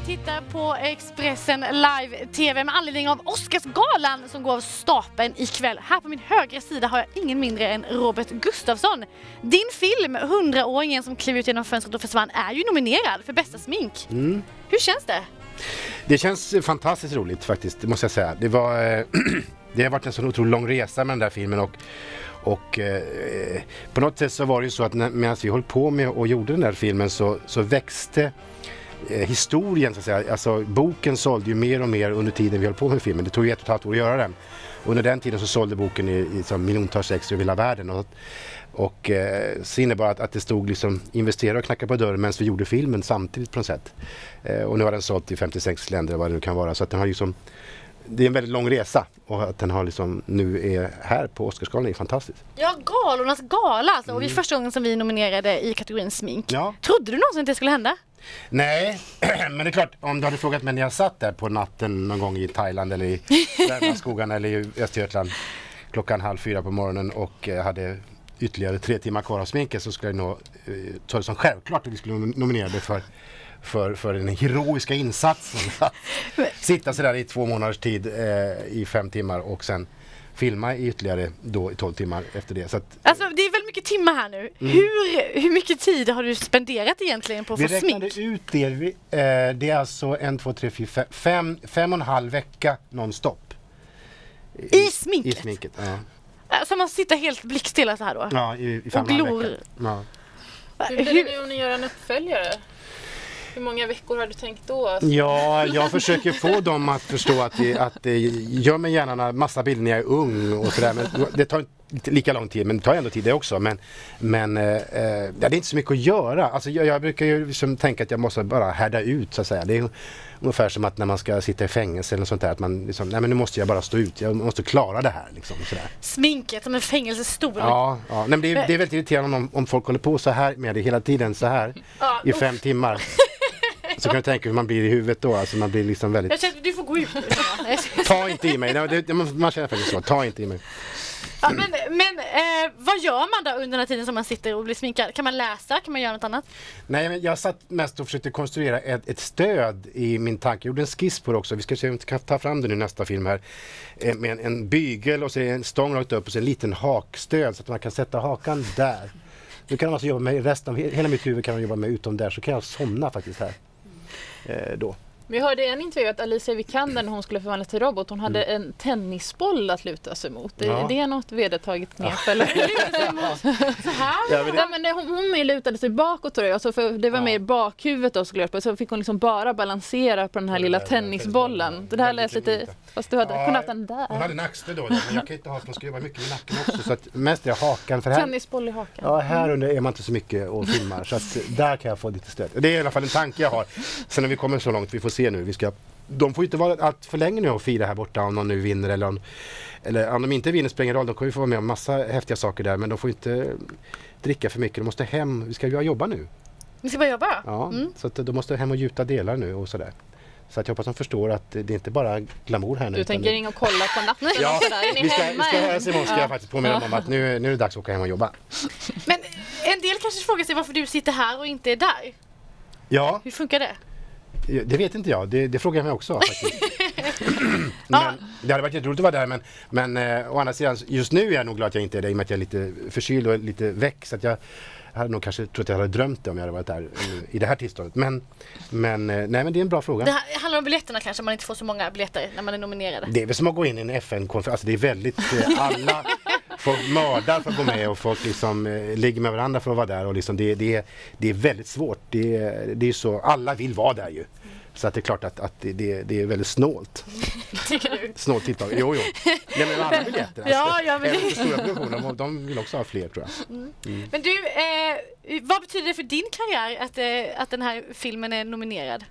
tittar på Expressen Live TV med anledning av Oscarsgalan som går av stapeln ikväll. Här på min högra sida har jag ingen mindre än Robert Gustafsson. Din film 100-åringen som klev ut genom fönstret och försvann är ju nominerad för bästa smink. Hur känns det? Det känns fantastiskt roligt faktiskt, det måste jag säga. Det har varit en så otroligt lång resa med den där filmen och på något sätt så var det ju så att medan vi höll på med och gjorde den där filmen så växte historien så att säga. Alltså boken sålde ju mer och mer under tiden vi höll på med filmen. Det tog ju 1,5 år att göra den. Under den tiden så sålde boken i miljontals extra över hela världen och så innebar att det stod liksom investerare och knackade på dörren medan vi gjorde filmen samtidigt på något sätt. Och nu har den sålt i 56 länder vad det nu kan vara, så att den har liksom, det är en väldigt lång resa och att den har liksom nu är här på Oscarsgalan är fantastiskt. Ja, galornas gala alltså. Och det är första gången som vi nominerade i kategorin smink. Ja. Trodde du någonsin att det skulle hända? Nej, men det är klart, om du hade frågat mig när jag satt där på natten någon gång i Thailand eller i Värmlandsskogarna eller i Östergötland klockan 3:30 på morgonen och hade ytterligare 3 timmar kvar av sminket, så skulle jag nog ta det som självklart att vi skulle nominera det för den heroiska insatsen att sitta sådär i 2 månaders tid i 5 timmar och sen filma i ytterligare då i 12 timmar efter det. Så att, alltså det är väl mycket timmar här nu. Hur mycket tid har du spenderat egentligen på att få smink? Vi räknade ut det. Det är alltså 1, 2, 3, 4, 5 och en halv vecka nonstop. I sminket? I sminket, ja. Så man sitter helt blickstilla så här då? Ja, i 5 och en halv vecka. Ja. Hur blir det nu om ni gör en uppföljare? Hur många veckor har du tänkt då? Alltså? Ja, jag försöker få dem att förstå att det gör mig gärna en massa bilder när jag är ung och sådär. Men det tar inte lika lång tid, men det tar ändå tid det också. Men det är inte så mycket att göra. Alltså, jag brukar ju liksom tänka att jag måste bara härda ut så att säga. Det är ungefär som att när man ska sitta i fängelse eller något sånt där. Att man liksom, nej men nu måste jag bara stå ut. Jag måste klara det här liksom. Sådär. Sminket som en fängelsestor. Ja. Nej, men det är väldigt irriterande om folk håller på så här med det hela tiden så här i 5 timmar. Så kan du tänka hur man blir i huvudet då. Alltså man blir liksom väldigt... Jag känner att du får gå ut. Ta inte i mig. Man känner faktiskt så. Ta inte i mig. Ja, men vad gör man då under den här tiden som man sitter och blir sminkad? Kan man läsa? Kan man göra något annat? Nej, men jag satt mest och försökte konstruera ett stöd i min tanke. Jag gjorde en skiss på det också. Vi ska se om vi kan ta fram det nu i nästa film här. Med en bygel och så en stång rakt upp och så en liten hakstöd så att man kan sätta hakan där. Nu kan man alltså jobba med resten av hela mitt huvud kan man jobba med utom där, så kan jag somna faktiskt här. Då. Vi hörde i en intervju att Alicia Vikander, när hon skulle förvandlas till robot, hon hade en tennisboll att luta sig mot. Ja. Det är något vedertaget knep eller? Så här? Ja, men hon lutade sig bakåt tror jag, så för det var mer bakhuvudet då skulle jag, så fick hon liksom bara balansera på den här lilla tennisbollen. Det här lät lite, fast du hade kunnat den där. Hon hade en axel då, men jag kan inte ha, för hon ska jobba mycket med nacken också, så att mest är hakan. För här, tennisboll i hakan. Ja, här under är man inte så mycket och filmar, så att där kan jag få lite stöd. Det är i alla fall en tanke jag har. Sen när vi kommer så långt, vi får se nu, de får inte vara allt för länge nu och fira här borta om någon nu vinner eller om de inte vinner spelar ingen roll, de kommer ju få vara med om massa häftiga saker där, men de får inte dricka för mycket, de måste hem, vi ska ju jobba nu. Ni ska bara jobba? Ja, så att de måste hem och gjuta delar nu och sådär. Så att jag hoppas de förstår att det är inte bara glamour här nu. Du tänker ringa och kolla på natten? Ja, vi ska höras imorgon, ska jag faktiskt påminna om att nu är det dags att åka hem och jobba. Men en del kanske frågar sig varför du sitter här och inte är där. Ja. Hur funkar det? Det vet inte jag, det frågar jag mig också faktiskt. Men det hade varit jätteroligt att vara där, men å andra sidan, just nu är jag nog glad att jag inte är där i och med att jag är lite förkyld och lite väck, så att jag hade nog kanske trott att jag hade drömt det om jag hade varit där i det här tillståndet. Men det är en bra fråga. Det handlar om biljetterna kanske, man inte får så många biljetter när man är nominerad. Det är väl som att gå in i en FN-konferens, alltså det är väldigt, alla folk mördar för att gå med och folk liksom ligger med varandra för att vara där och liksom det är väldigt svårt. Det är så, alla vill vara där ju. Så att det är klart att det är väldigt snålt. Tycker du? Snålt tilltag. Jo. Nej, men alla biljetter. Alltså. Ja, men även för stora produktioner, de vill också ha fler tror jag. Men du, vad betyder det för din karriär att den här filmen är nominerad?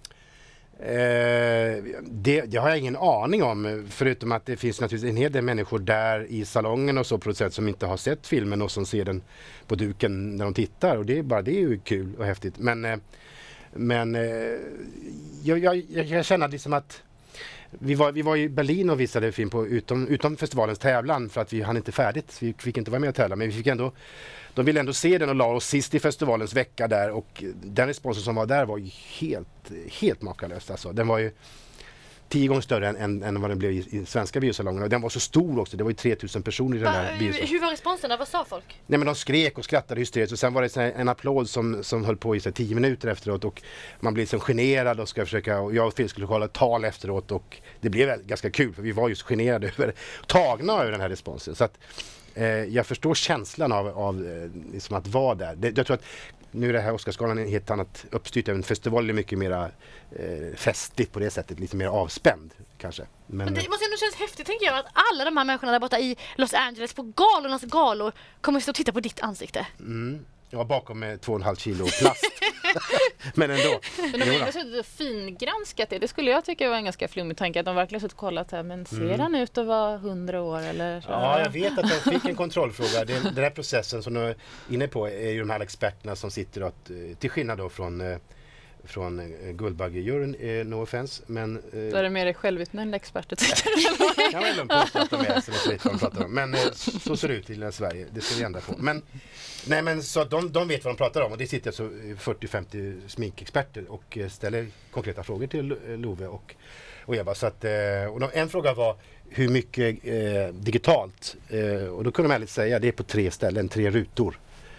Det har jag ingen aning om, förutom att det finns naturligtvis en hel del människor där i salongen och så på ett sätt som inte har sett filmen och som ser den på duken när de tittar, och det är ju kul och häftigt. Men jag känner liksom att vi var i Berlin och visade film på utom festivalens tävlan för att vi hann inte färdigt. Vi fick inte vara med och tävla, men vi fick ändå, de ville ändå se den och la oss sist i festivalens vecka där, och den responsen som var där var ju helt makalös. Alltså. Den var ju 10 gånger större än vad den blev i svenska biosalongen, och den var så stor också. Det var ju 3000 personer i den här biosalongen. Hur var responsen? Vad sa folk? Nej, men de skrek och skrattade hysteriskt, och sen var det en applåd som höll på i 10 minuter efteråt, och man blev liksom generad och ska försöka, och jag och Phil skulle hålla ett tal efteråt, och det blev ganska kul för vi var just generade tagna över den här responsen. Så att jag förstår känslan av liksom att vara där. Jag tror att nu är det här Oscarsgalan en helt annat uppstyrt. En festival är mycket mer festligt på det sättet. Lite mer avspänd kanske. Men det måste ändå kännas häftigt, tänker jag, att alla de här människorna där borta i Los Angeles på galornas galor kommer stå och titta på ditt ansikte. Jag var bakom med 2,5 kilo plast. Men ändå. Men de har ändå suttit och fingranskat det. Det skulle jag tycka var en ganska flummig tanke, att de verkligen suttit och kollat här. Men ser han ut att vara 100 år eller så? Ja, jag vet att de fick en kontrollfråga. Den här processen som du är inne på är ju de här experterna som sitter att, till skillnad då från Guldbaggejuryn, no offense, men då är det mer självutnämnda experter. Jag vet inte påstå att de är så vet vad de pratar om. Men så ser det ut i Sverige. Det ska vi ändra på. Men så att de vet vad de pratar om, och det sitter alltså 40-50 sminkexperter och ställer konkreta frågor till Love och Eva. Så att, och en fråga var hur mycket digitalt, och då kunde de ärligt säga det är på 3 ställen, 3 rutor.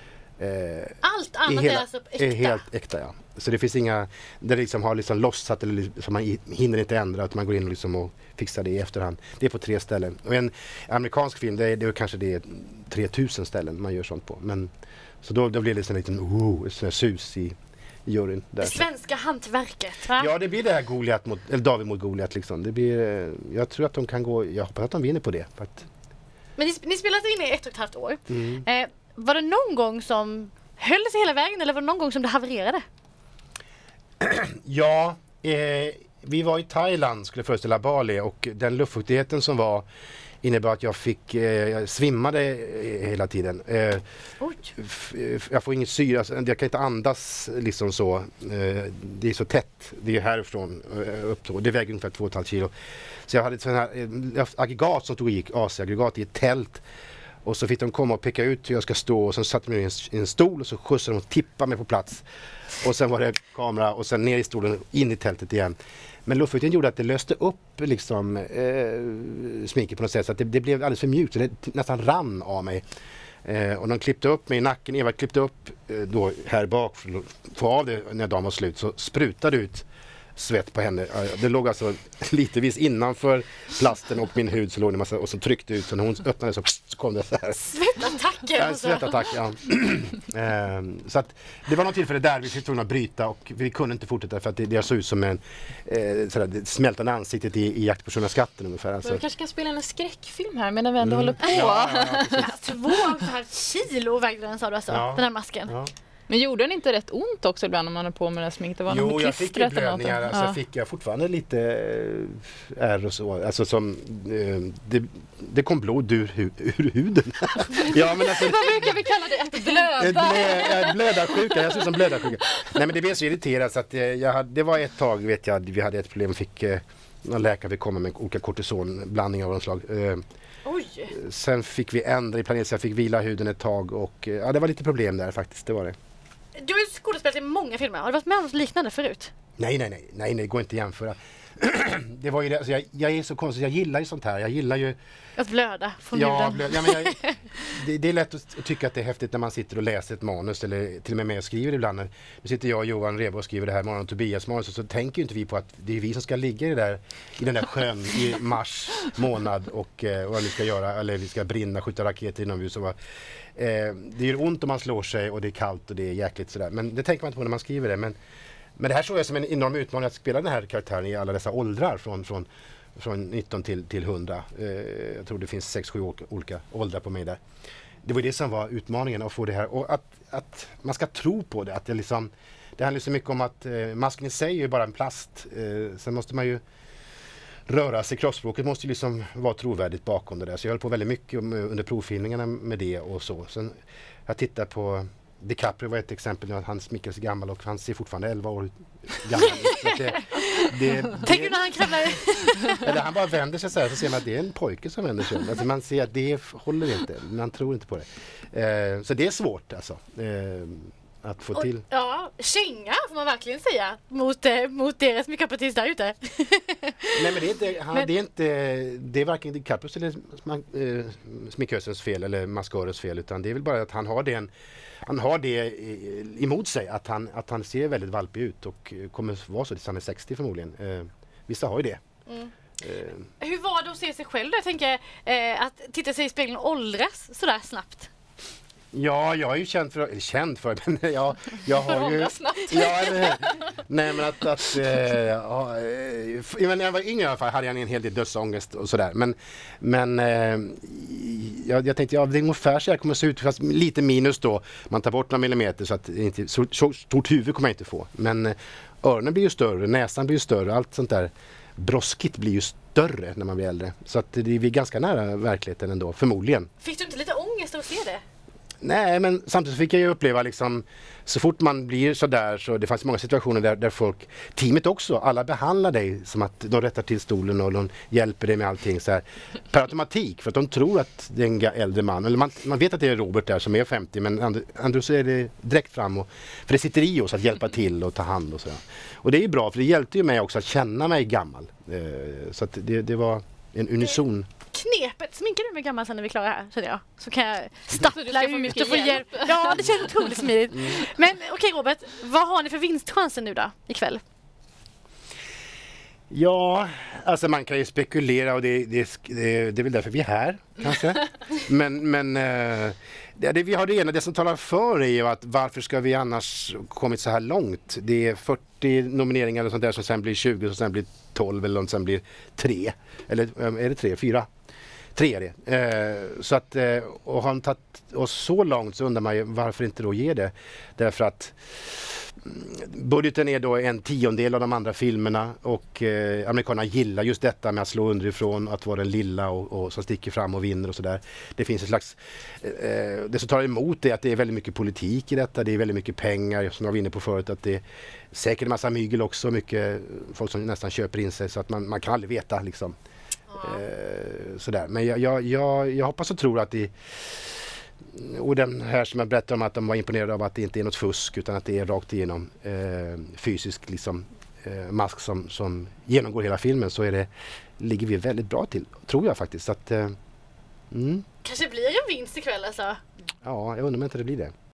Allt annat är alltså äkta? Är helt äkta, ja. Så det finns inga, där det liksom har liksom lossat eller liksom man hinner inte ändra, att man går in liksom och fixar det i efterhand. Det är på 3 ställen. Och en amerikansk film, det är kanske det är 3000 ställen man gör sånt på. Men, så då blir det en liten sus i juryn. Där. Det svenska hantverket, va? Ja, det blir det här David mot Goliat liksom. Det blir, jag tror att de kan gå, jag hoppas att de vinner på det. För att... Men ni spelade in i 1,5 år. Var det någon gång som höll sig hela vägen, eller var det någon gång som det havererade? Ja, vi var i Thailand, skulle föreställa Bali, och den luftfuktigheten som var innebar att jag svimmade hela tiden. Jag får inget syre, alltså, jag kan inte andas liksom så. Det är så tätt, det är härifrån upp då. Det väger ungefär 2,5 kilo. Så jag hade ett sån här aggregat som stod och gick, AC-aggregat i ett tält. Och så fick de komma och peka ut hur jag ska stå, och sen satte de mig i en stol och så skjutsade de och tippade mig på plats. Och sen var det kamera och sen ner i stolen in i tältet igen. Men luftfuktigheten gjorde att det löste upp liksom, sminket på något sätt, så att det blev alldeles för mjukt. Det nästan rann av mig. Och de klippte upp mig i nacken. Eva klippte upp då här bak för att få av det när dagen var slut, så sprutade ut svett på henne. Det låg alltså litevis innanför plasten och min hud, så låg det massa, och så tryckte ut, så när hon öppnade så kom det så här. Svettattacker! Ja, svettattack, ja. Så att det var något tillfälle där vi fick tvungna att bryta, och vi kunde inte fortsätta för att det såg ut som en smältande ansiktet i Jakt på skatten ungefär. Alltså. Vi kanske kan spela en skräckfilm här medan vi ändå håller på. Ja, 2,5 kilo vägde den, sa du alltså, den här masken. Ja. Men gjorde den inte rätt ont också ibland om man är på med det här sminket? Det var jo, jag fick ju blödningar. Alltså, jag fick fortfarande lite ärr och så. Alltså, som, det kom blod ur huden. Ja, men alltså, vad brukar vi kalla det? Att blöda? Blödarsjuka. Jag ser ut som blödarsjuka. Nej, men det blev så irriterat så att det var ett tag, vet jag, vi hade ett problem. Någon läkare fick komma med olika kortisonblandningar av något slag. Oj. Sen fick vi ändra i planeringen, så jag fick vila huden ett tag, och det var lite problem där faktiskt, det var det. Du har ju skådespelat i många filmer. Har du varit med om något liknande förut? Nej, det går inte att jämföra. Det var ju det, alltså jag är så konstig, jag gillar ju sånt här. Jag gillar ju att blöda från huden. Det är lätt att tycka att det är häftigt när man sitter och läser ett manus, eller till och med och skriver ibland. Nu sitter jag och Johan Rebo och skriver det här och Tobias manus, och så tänker ju inte vi på att det är vi som ska ligga i den där sjön i mars månad och vad vi ska göra, eller vi ska brinna, skjuta raketer inomhus. Det gör ont om man slår sig, och det är kallt och det är jäkligt sådär. Men det tänker man inte på när man skriver det. Men det här såg jag som en enorm utmaning att spela den här karaktären i alla dessa åldrar från 19 till 100. Jag tror det finns 6-7 olika åldrar på mig där. Det var det som var utmaningen, att få det här, och att man ska tro på det. Att det handlar så mycket om att masken i sig är ju bara en plast. Sen måste man ju röra sig, kroppsspråket måste ju liksom vara trovärdigt bakom det där. Så jag höll på väldigt mycket under provfilmningarna med det och så. Sen jag tittar på DiCaprio var ett exempel nu att han smickrar sig gammal och han ser fortfarande 11 år gammal ut. Tänk när han kravlar. Eller han bara vänder sig så här, så ser man att det är en pojke som vänder sig om. Alltså man ser att det håller inte, man tror inte på det. Så det är svårt alltså. Att få till. Ja, känga får man verkligen säga mot deras makeupartist där ute. Nej, men det är varken DiCaprios eller sminkösens fel eller maskarens fel, utan det är väl bara att han har det emot sig, att han ser väldigt valpig ut och kommer vara så tills han är 60 förmodligen. Vissa har ju det. Hur var det att se sig själv då? Jag tänker att titta sig i spegeln och åldras sådär snabbt. Ja, jag är ju känd för men jag har ju... Nej, men när jag var yngre i alla fall hade jag en hel del dödsångest och sådär. Men jag tänkte, det är ungefär så här kommer se ut, fast lite minus då. Man tar bort några millimeter så att inte så stort huvud kommer jag inte få. Men öronen blir ju större, näsan blir ju större, allt sånt där broskigt blir ju större när man blir äldre. Så att vi är ganska nära verkligheten ändå, förmodligen. Fick du inte lite ångest att se det? Nej, men samtidigt fick jag ju uppleva liksom, så fort man blir så där, så det fanns många situationer där folk, teamet också, alla behandlar dig som att de rättar till stolen och de hjälper dig med allting så här, per automatik, för att de tror att det är en äldre man, eller man vet att det är Robert där som är 50, men ändå så är det direkt fram, för det sitter i oss att hjälpa till och ta hand och så. Och det är ju bra, för det hjälpte ju mig också att känna mig gammal, så att det var en unison. Knepet, sminkar du mig gammal sen när vi är klara här, känner jag. Så kan jag stappla ut och få hjälp. hjälp. Ja, det känns otroligt smidigt. Men okej, Robert, vad har ni för vinstchansen nu då, ikväll? Ja, alltså man kan ju spekulera och det är väl därför vi är här, kanske. Men vi har det ena, det som talar för är ju att varför ska vi annars kommit så här långt? Det är 40 nomineringar och sånt där som sen blir 20, som sen blir 12 eller som sen blir 3. Eller är det 3? 4? 3 är det. Så att, och har de tagit oss så långt så undrar man ju varför inte då ge det. Därför att budgeten är då 1/10 av de andra filmerna och amerikanerna gillar just detta med att slå underifrån, att vara den lilla och som sticker fram och vinner och sådär. Det finns en slags, det som tar emot är att det är väldigt mycket politik i detta, det är väldigt mycket pengar som jag var inne på förut, att det är säkert en massa mygel också, mycket folk som nästan köper in sig så att man kan aldrig veta liksom. Sådär. Men jag hoppas och tror att och den här som jag berättade om, att de var imponerade av att det inte är något fusk utan att det är rakt igenom fysisk liksom, mask som genomgår hela filmen, så ligger vi väldigt bra till, tror jag faktiskt. Så att, Kanske blir en vinst ikväll alltså? Ja, jag undrar om inte det blir det.